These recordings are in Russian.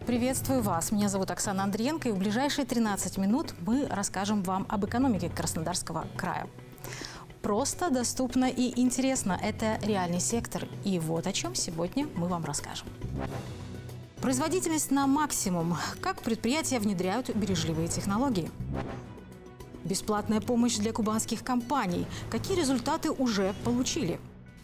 Приветствую вас. Меня зовут Оксана Андриенко, и в ближайшие 13 минут мы расскажем вам об экономике Краснодарского края. Просто, доступно и интересно – это реальный сектор. И вот о чем сегодня мы вам расскажем. Производительность на максимум. Как предприятия внедряют бережливые технологии? Бесплатная помощь для кубанских компаний. Какие результаты уже получили?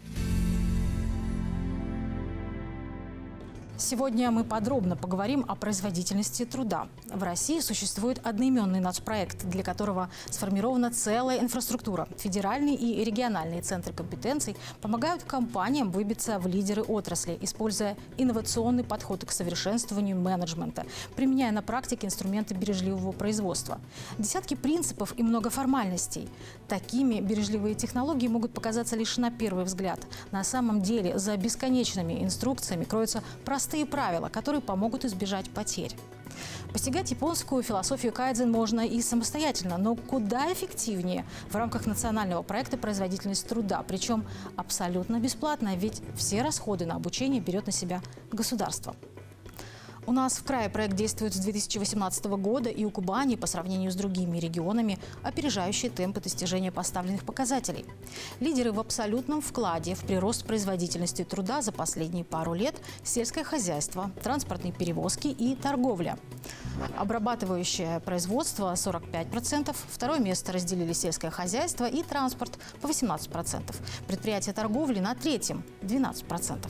Сегодня мы подробно поговорим о производительности труда. В России существует одноименный нацпроект, для которого сформирована целая инфраструктура. Федеральные и региональные центры компетенций помогают компаниям выбиться в лидеры отрасли, используя инновационный подход к совершенствованию менеджмента, применяя на практике инструменты бережливого производства. Десятки принципов и много формальностей. Такими бережливые технологии могут показаться лишь на первый взгляд. На самом деле за бесконечными инструкциями кроются простые правила, которые помогут избежать потерь. Постигать японскую философию кайдзен можно и самостоятельно, но куда эффективнее в рамках национального проекта «Производительность труда», причем абсолютно бесплатно, ведь все расходы на обучение берет на себя государство. У нас в крае проект действует с 2018 года, и у Кубани, по сравнению с другими регионами, опережающие темпы достижения поставленных показателей. Лидеры в абсолютном вкладе в прирост производительности труда за последние пару лет – сельское хозяйство, транспортные перевозки и торговля. Обрабатывающее производство – 45%, второе место разделили сельское хозяйство и транспорт по 18%, предприятия торговли на третьем – 12%.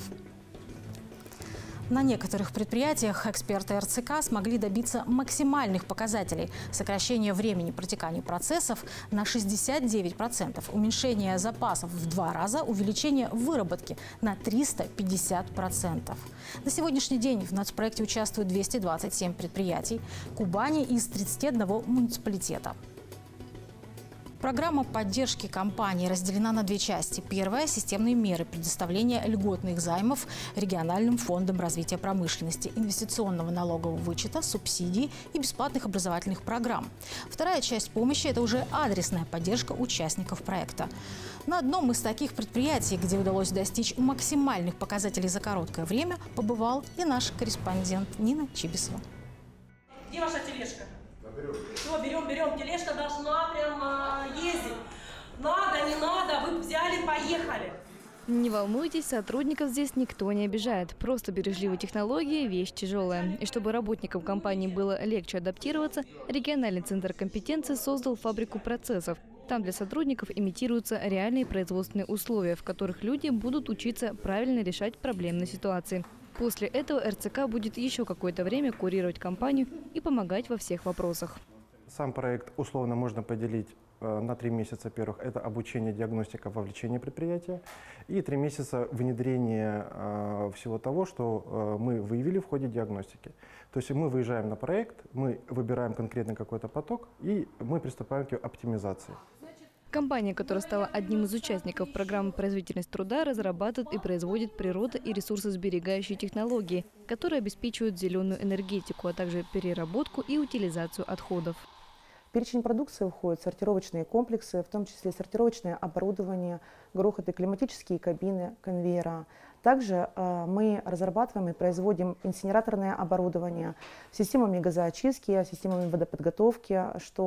На некоторых предприятиях эксперты РЦК смогли добиться максимальных показателей: сокращение времени протекания процессов на 69%, уменьшение запасов в 2 раза, увеличение выработки на 350%. На сегодняшний день в нацпроекте участвуют 227 предприятий Кубани из 31 муниципалитета. Программа поддержки компаний разделена на 2 части. Первая – системные меры предоставления льготных займов региональным фондам развития промышленности, инвестиционного налогового вычета, субсидий и бесплатных образовательных программ. Вторая часть помощи – это уже адресная поддержка участников проекта. На одном из таких предприятий, где удалось достичь максимальных показателей за короткое время, побывал и наш корреспондент Нина Чибисова. Где ваша тележка? Все, берем. Тележка должна прям ездить. Надо, не надо, вы взяли, поехали. Не волнуйтесь, сотрудников здесь никто не обижает. Просто бережливые технологии – вещь тяжелая. И чтобы работникам компании было легче адаптироваться, региональный центр компетенции создал фабрику процессов. Там для сотрудников имитируются реальные производственные условия, в которых люди будут учиться правильно решать проблемные ситуации. После этого РЦК будет еще какое-то время курировать компанию и помогать во всех вопросах. Сам проект условно можно поделить на 3 месяца. Первых – это обучение, диагностика, вовлечение предприятия. И 3 месяца внедрения всего того, что мы выявили в ходе диагностики. То есть мы выезжаем на проект, мы выбираем конкретно какой-то поток, и мы приступаем к оптимизации. Компания, которая стала одним из участников программы «Производительность труда», разрабатывает и производит природа- и ресурсосберегающие технологии, которые обеспечивают зеленую энергетику, а также переработку и утилизацию отходов. В перечень продукции входят сортировочные комплексы, в том числе сортировочное оборудование, грохоты, климатические кабины, конвейера. Также мы разрабатываем и производим инсинераторное оборудование, системами газоочистки, системами водоподготовки,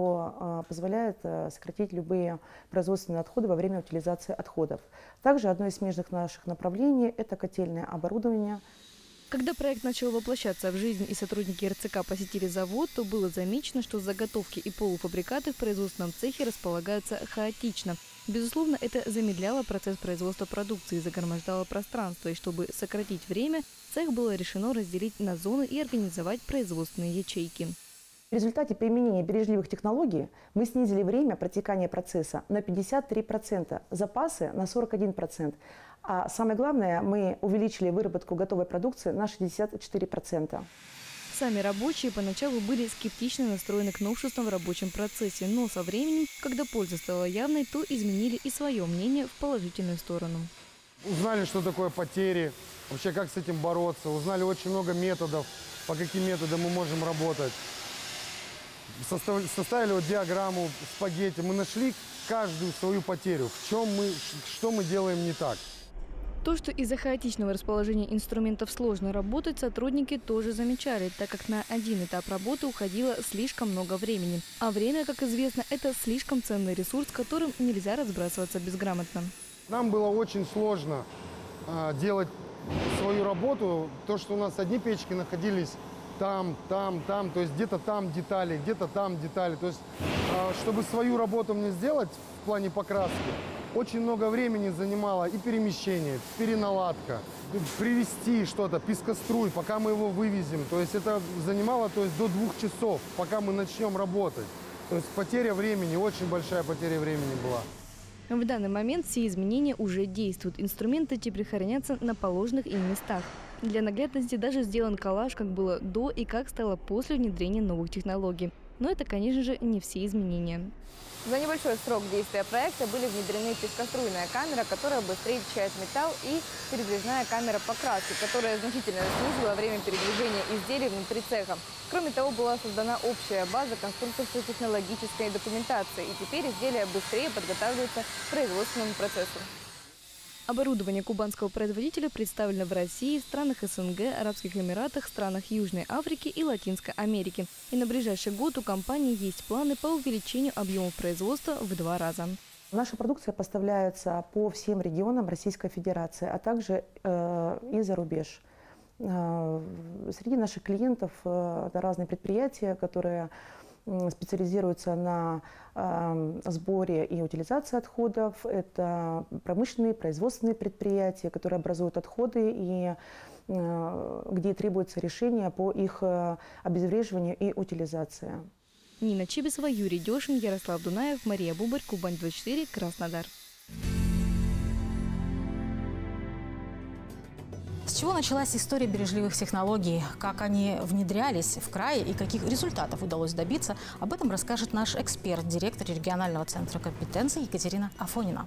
что позволяет сократить любые производственные отходы во время утилизации отходов. Также одно из смежных наших направлений – это котельное оборудование. Когда проект начал воплощаться в жизнь и сотрудники РЦК посетили завод, то было замечено, что заготовки и полуфабрикаты в производственном цехе располагаются хаотично. Безусловно, это замедляло процесс производства продукции, загромождало пространство. И чтобы сократить время, цех было решено разделить на зоны и организовать производственные ячейки. В результате применения бережливых технологий мы снизили время протекания процесса на 53%, запасы на 41%. А самое главное, мы увеличили выработку готовой продукции на 64%. Сами рабочие поначалу были скептично настроены к новшествам в рабочем процессе, но со временем, когда польза стала явной, то изменили и свое мнение в положительную сторону. Узнали, что такое потери, вообще как с этим бороться, узнали очень много методов, по каким методам мы можем работать. Составили вот диаграмму спагетти, мы нашли каждую свою потерю, что мы делаем не так. То, что из-за хаотичного расположения инструментов сложно работать, сотрудники тоже замечали, так как на один этап работы уходило слишком много времени. А время, как известно, это слишком ценный ресурс, которым нельзя разбрасываться безграмотно. Нам было очень сложно делать свою работу. То, что у нас одни печки находились там, то есть где-то там детали, где-то там детали. То есть, чтобы свою работу мне сделать в плане покраски, очень много времени занимало и перемещение, переналадка, привезти что-то, пескоструй, пока мы его вывезем. То есть это занимало до 2 часов, пока мы начнем работать. То есть потеря времени, очень большая потеря времени была. В данный момент все изменения уже действуют. Инструменты теперь хранятся на положенных им местах. Для наглядности даже сделан коллаж, как было до и как стало после внедрения новых технологий. Но это, конечно же, не все изменения. За небольшой срок действия проекта были внедрены пескоструйная камера, которая быстрее чищает металл, и передвижная камера покраски, которая значительно снизила время передвижения изделий внутри цеха. Кроме того, была создана общая база конструкторско-технологической документации, и теперь изделия быстрее подготавливаются к производственному процессу. Оборудование кубанского производителя представлено в России, странах СНГ, Арабских Эмиратах, странах Южной Африки и Латинской Америки. И на ближайший год у компании есть планы по увеличению объемов производства в 2 раза. Наша продукция поставляется по всем регионам Российской Федерации, а также и за рубеж. Среди наших клиентов это разные предприятия, которые специализируются на сборе и утилизации отходов. Это промышленные, производственные предприятия, которые образуют отходы и где требуется решение по их обезвреживанию и утилизации. Нина Чибисова, Юрий Дешин, Ярослав Дунаев, Мария Бубарь, Кубань-24, Краснодар. С чего началась история бережливых технологий, как они внедрялись в крае и каких результатов удалось добиться, об этом расскажет наш эксперт, директор регионального центра компетенций Екатерина Афонина.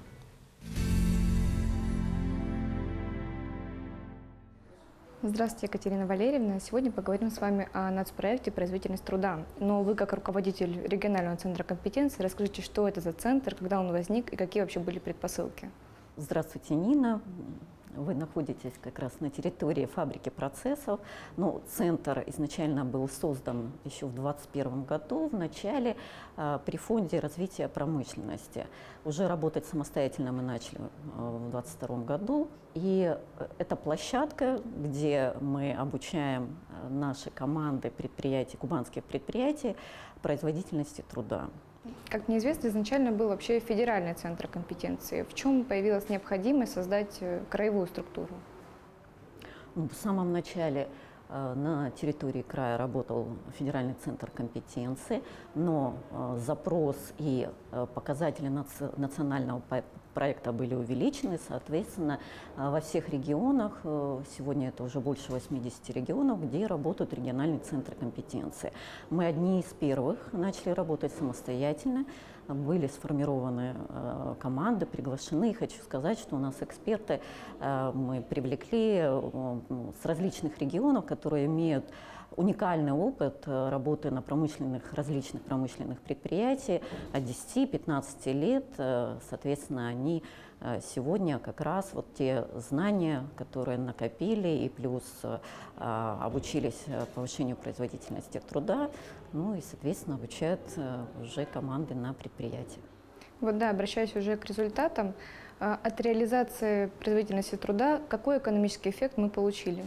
Здравствуйте, Екатерина Валерьевна. Сегодня поговорим с вами о нацпроекте «Производительность труда». Но вы, как руководитель регионального центра компетенции, расскажите, что это за центр, когда он возник и какие вообще были предпосылки. Здравствуйте, Нина. Вы находитесь как раз на территории фабрики процессов. Но центр изначально был создан еще в 2021 году, в начале, при фонде развития промышленности. Уже работать самостоятельно мы начали в 2022 году. И это площадка, где мы обучаем наши команды предприятий, кубанских предприятий производительности труда. Как мне известно, изначально был вообще федеральный центр компетенции. В чем появилась необходимость создать краевую структуру? В самом начале на территории края работал федеральный центр компетенции, но запрос и показатели национального проекта были увеличены, соответственно, во всех регионах, сегодня это уже больше 80 регионов, где работают региональные центры компетенции. Мы одни из первых начали работать самостоятельно, были сформированы команды, приглашены. И хочу сказать, что у нас эксперты мы привлекли с различных регионов, которые имеют уникальный опыт работы на различных промышленных предприятиях от 10-15 лет. Соответственно, они сегодня как раз вот те знания, которые накопили и плюс обучились повышению производительности труда, ну и, соответственно, обучают уже команды на предприятиях. Вот да, обращаясь уже к результатам, от реализации производительности труда какой экономический эффект мы получили?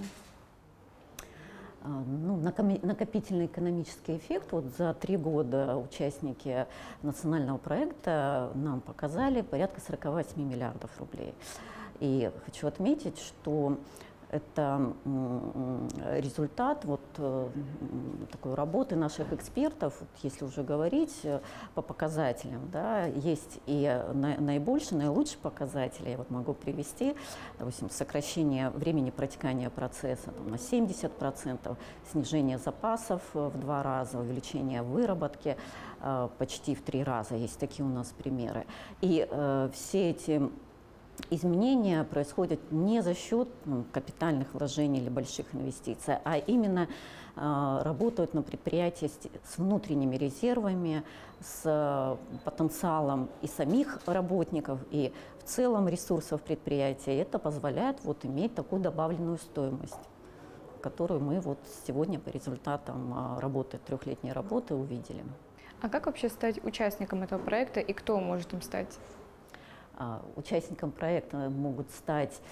Ну, накопительный экономический эффект. Вот за 3 года участники национального проекта нам показали порядка 48 миллиардов рублей. И хочу отметить, что это результат вот такой работы наших экспертов, вот если уже говорить по показателям, да, есть и наилучшие показатели, я вот могу привести, допустим, сокращение времени протекания процесса на 70%, снижение запасов в 2 раза, увеличение выработки почти в 3 раза, есть такие у нас примеры. И все эти изменения происходят не за счет капитальных вложений или больших инвестиций, а именно работают на предприятии с внутренними резервами, с потенциалом и самих работников, и в целом ресурсов предприятия. Это позволяет вот иметь такую добавленную стоимость, которую мы вот сегодня по результатам работы, трехлетней работы увидели. А как вообще стать участником этого проекта и кто может им стать? Участником проекта могут стать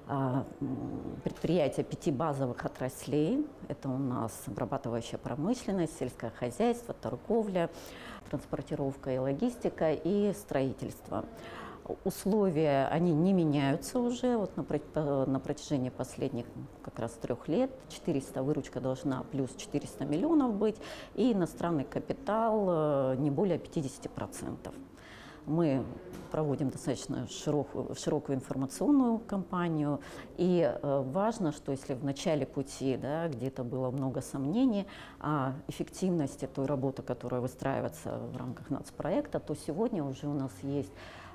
предприятия 5 базовых отраслей. Это у нас обрабатывающая промышленность, сельское хозяйство, торговля, транспортировка и логистика и строительство. Условия, они не меняются уже вот на протяжении последних как раз 3 лет. 400 выручка должна плюс 400 миллионов быть, и иностранный капитал не более 50%. Мы проводим достаточно широкую информационную кампанию, и важно, что если в начале пути, да, где-то было много сомнений о эффективности той работы, которая выстраивается в рамках нацпроекта, то сегодня уже у нас есть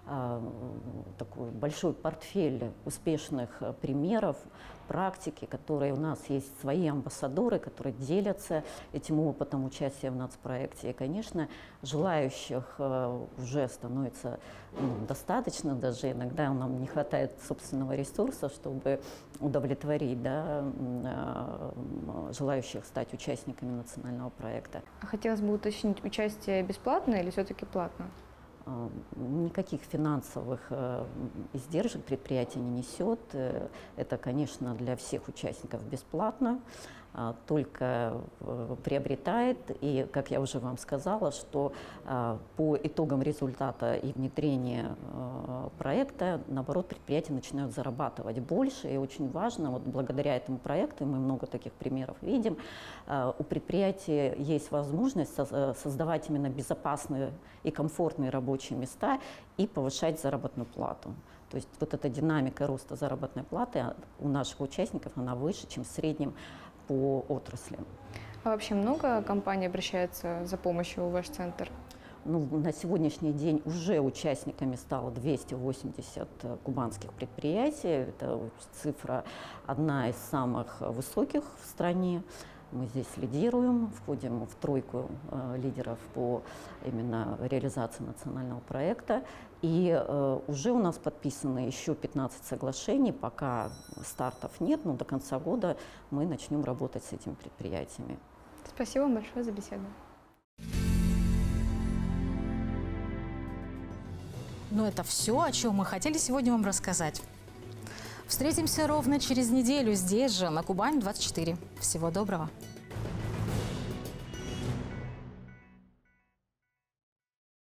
такой большой портфель успешных примеров, практики, которые у нас есть свои амбассадоры, которые делятся этим опытом участия в нацпроекте. И, конечно, желающих уже становится достаточно, даже иногда нам не хватает собственного ресурса, чтобы удовлетворить, да, желающих стать участниками национального проекта. А хотелось бы уточнить, участие бесплатное или все-таки платно? Никаких финансовых издержек предприятие не несет. Это, конечно, для всех участников бесплатно, только приобретает. И, как я уже вам сказала, что по итогам результата и внедрения проекта, наоборот, предприятия начинают зарабатывать больше. И очень важно, вот благодаря этому проекту, и мы много таких примеров видим, у предприятия есть возможность создавать именно безопасные и комфортные рабочие места и повышать заработную плату. То есть вот эта динамика роста заработной платы у наших участников, она выше, чем в среднем по отрасли. А вообще много компаний обращается за помощью в ваш центр? Ну, на сегодняшний день уже участниками стало 280 кубанских предприятий. Это цифра одна из самых высоких в стране. Мы здесь лидируем, входим в тройку лидеров по именно реализации национального проекта. И уже у нас подписаны еще 15 соглашений, пока стартов нет, но до конца года мы начнем работать с этими предприятиями. Спасибо вам большое за беседу. Но это все, о чем мы хотели сегодня вам рассказать. Встретимся ровно через неделю здесь же, на Кубань 24. Всего доброго!